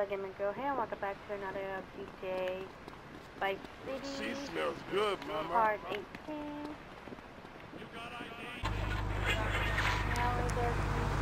Gamer Girl here, and welcome back to another GTA Vice City. She smells good, mama. Part 18. Now we just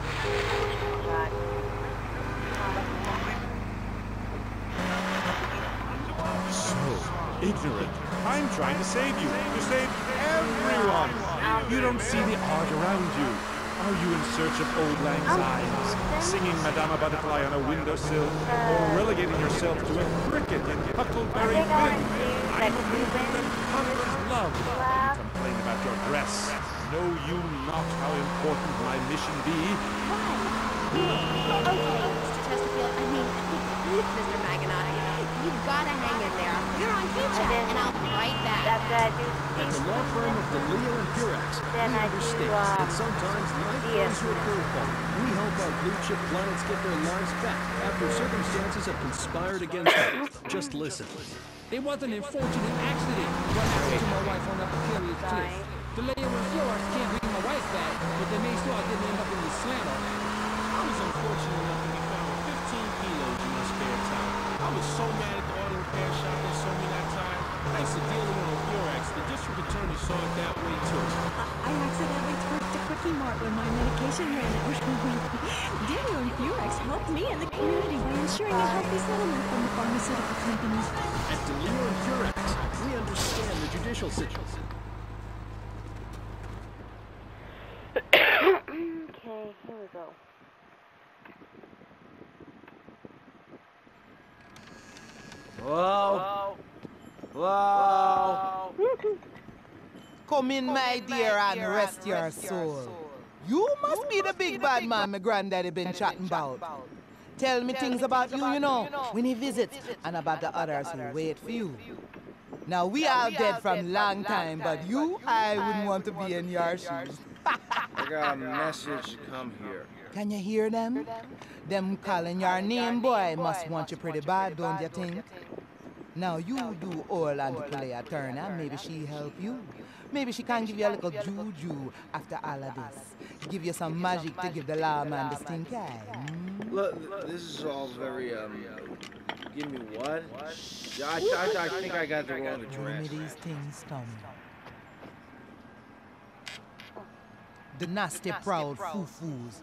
So ignorant. I'm trying to save you. To save everyone. You don't see the art around you. Are you in search of old lang synes, singing Madama Butterfly on a windowsill, or relegating yourself to a cricket in Huckleberry Finn? I'm a movement that conquers love. You complain about your dress. Know you not how important my mission be? Okay, Mr. Chesterfield, Mr. Maganati, you've got to hang in there. You're on K-Chat, and I'll be right back. At the law firm of DeLeo and Purex, we understand that sometimes life throws you a curveball. We help our blue-chip clients get their lives back after circumstances have conspired against them. Just listen. It was an unfortunate accident. What happened to my wife on that precarious cliff? DeLeo and Purex can't bring my wife back, but they made sure I didn't end up in the slammer. I was unfortunate enough to be found with 15 kilos in my spare time. I was so mad at the auto repair shop they sold me that time. Thanks to dealing with Purex, the district attorney saw it that way too. I accidentally twerked a Quickie Mart when my medication ran out. DeLeo and Purex helped me and the community by ensuring a healthy settlement from the pharmaceutical companies. At DeLeo and Purex, we understand the judicial situation. Okay, here we go. Whoa. Whoa. Come in, my dear, and rest your soul. You must be the big bad man my granddaddy been chatting about. Tell me things about you, you know, when he visits, and about the others who wait for you. Now, we are dead from long time, but you, I wouldn't want to be in your shoes. I got a message to come here. Can you hear them? Them calling your name, boy, must want you pretty bad, don't you think? Now you do all and play a turn, and maybe she help you. Maybe she can give you a little juju after all of this. Give you some magic to give the lawman the stink eye. Look, this is all very, give me what? I think I got the wrong address. Give me these things, Tommy. The nasty proud foo-foos.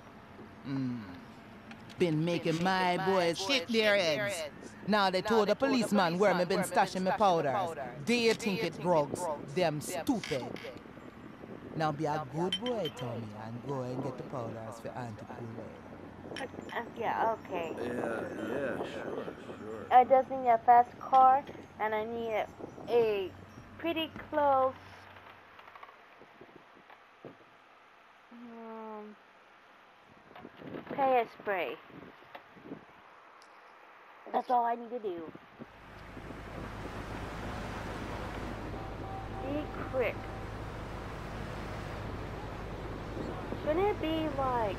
Been making my boys shit their heads. Now they told the policeman where me been stashing my powders. They think it drugs. Them stupid. Now be a good boy, Tommy, and go and get the powders for Auntie Poulet. Yeah, okay. Yeah, sure. I just need a fast car, and I need a pretty close pay spray. That's all I need to do. Be quick. Shouldn't it be like...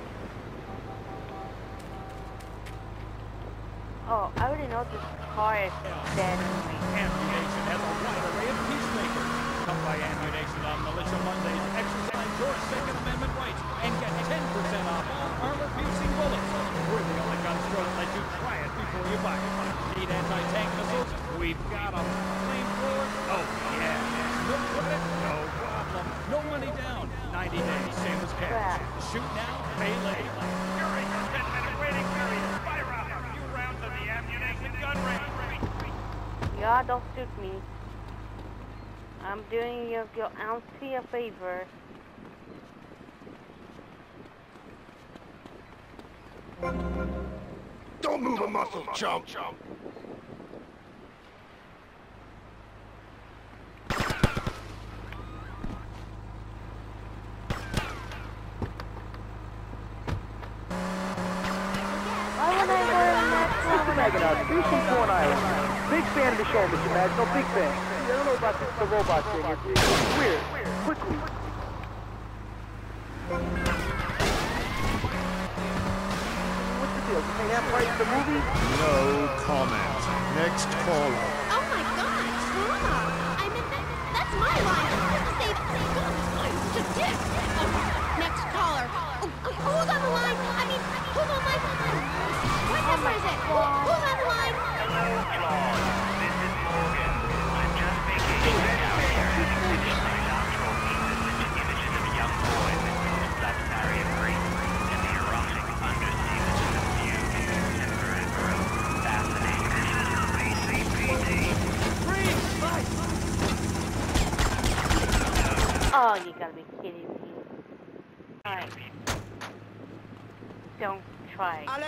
Oh, I already know this car is dead. Ammu-Nation has a wide array of peacemakers. Come by Ammu-Nation on Militia Mondays, exercise your Second Amendment rights, and get 10% off all armor-piercing bullets. We're the only gun store that lets you try it before you buy it. Need anti-tank missiles? We've got them. Flamethrowers? Oh, yeah. No credit? No problem. No money down. 90 days, same as cash. Shoot now, pay later. During your 10-minute waiting period, fire out a few rounds of the Ammu-Nation gun range. Y'all don't shoot me. I'm doing your auntie a favor. Don't move a muscle, chump. Why would I go in that Mr. Maganati, please from Corn Island. Big fan of the show, Mr. Mag. No, big fan. I don't know about the robot thing. It's weird. Quickly. What's the deal? You pay half price for the movie? No comment. Next caller. Oh my gosh, Mama! That's my line. Say, just dick. Next caller. Who's on the line? Who's on my phone? What number is it? Who's Oh, you gotta be kidding me. Alright. Don't try. I'm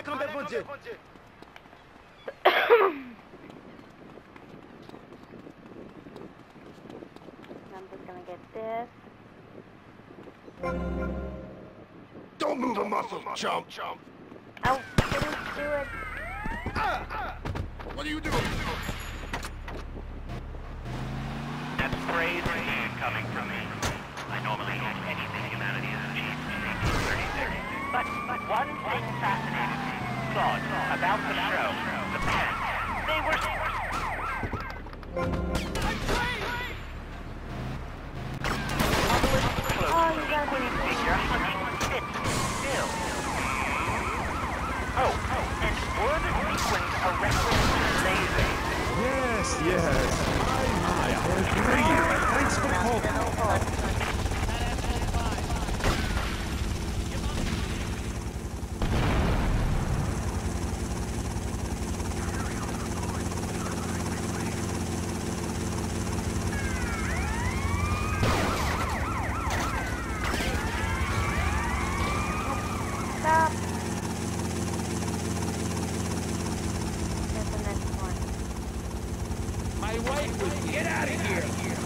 just gonna get this. Don't move a muscle, chump. Oh, please do it. What are you doing? That's praise coming from me. I normally use anything humanity has achieved in 1836. But one thing fascinated me. Thought about the show. The parents. They were... Figure hunting fits still. Oh, and were the sequins a reference to lasers? Yes. My, I agree. Thanks for calling. Stop. That's the next one. My wife would get out of here.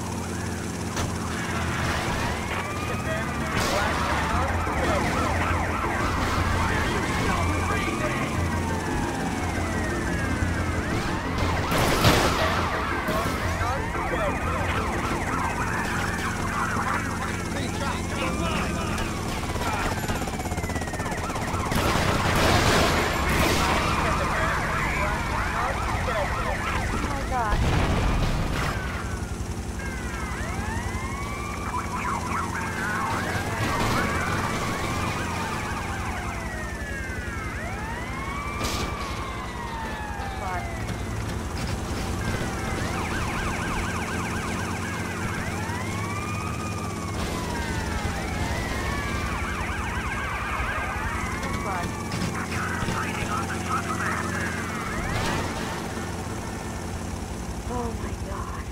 Oh my god.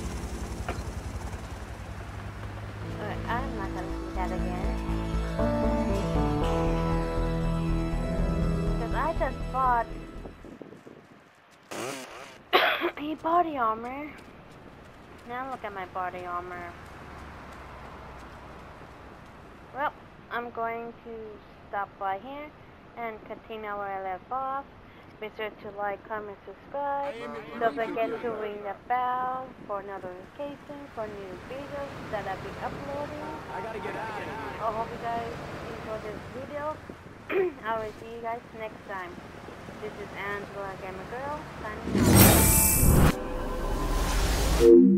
I'm not gonna do that again. Because I just bought a body armor. Now look at my body armor. Well, I'm going to stop by here and continue where I left off. Be sure to like, comment, subscribe. Don't forget to ring the bell for notifications for new videos that I'll be uploading. I gotta get out of here. I hope you guys enjoyed this video. I will see you guys next time. This is Angela Gamer Girl signing out.